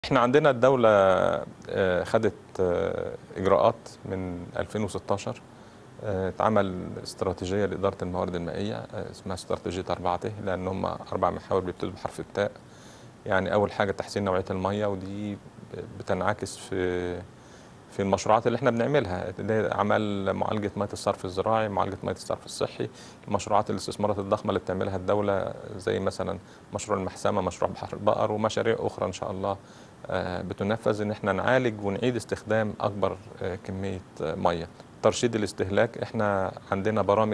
احنا عندنا الدولة خدت إجراءات من 2016. اتعمل استراتيجية لإدارة الموارد المائية اسمها استراتيجية 4ت، لأن هم 4 محاور بيبتدوا بحرف التاء. يعني أول حاجة تحسين نوعية المية، ودي بتنعكس في المشروعات اللي احنا بنعملها، اللي هي عمل معالجة مياه الصرف الزراعي، معالجة مياه الصرف الصحي، مشروعات الاستثمارات الضخمة اللي بتعملها الدولة زي مثلا مشروع المحسمة، مشروع بحر البقر، ومشاريع أخرى إن شاء الله بتنفذ ان احنا نعالج ونعيد استخدام اكبر كميه ميه. ترشيد الاستهلاك، احنا عندنا برامج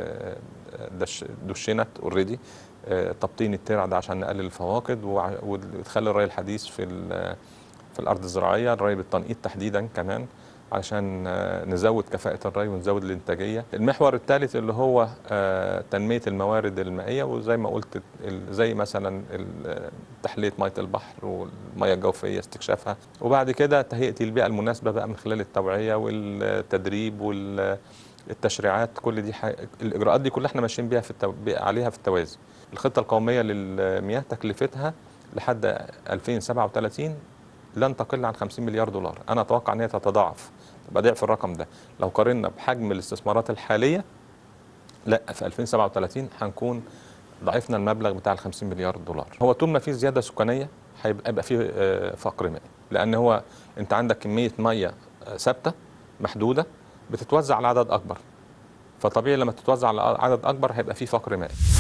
دشنت اوريدي، تبطين الترع ده عشان نقلل الفواقد وتخلي الري الحديث في الارض الزراعيه، الري بالتنقيط تحديدا كمان عشان نزود كفاءة الري ونزود الإنتاجية. المحور الثالث اللي هو تنمية الموارد المائية، وزي ما قلت زي مثلا تحلية مية البحر والمية الجوفية استكشافها، وبعد كده تهيئة البيئة المناسبة بقى من خلال التوعية والتدريب والتشريعات. كل دي الإجراءات دي كلها احنا ماشيين بيها عليها في التوازي. الخطة القومية للمياه تكلفتها لحد 2037 لن تقل عن 50 مليار دولار. أنا أتوقع أن هي تتضاعف، تبقى ضعف الرقم ده. لو قارنا بحجم الاستثمارات الحالية، لا، في 2037 هنكون ضعفنا المبلغ بتاع ال 50 مليار دولار. هو طول ما في زيادة سكانية هيبقى في فقر مائي، لأن هو أنت عندك كمية مية ثابتة محدودة بتتوزع على عدد أكبر، فطبيعي لما تتوزع على عدد أكبر هيبقى في فقر مائي.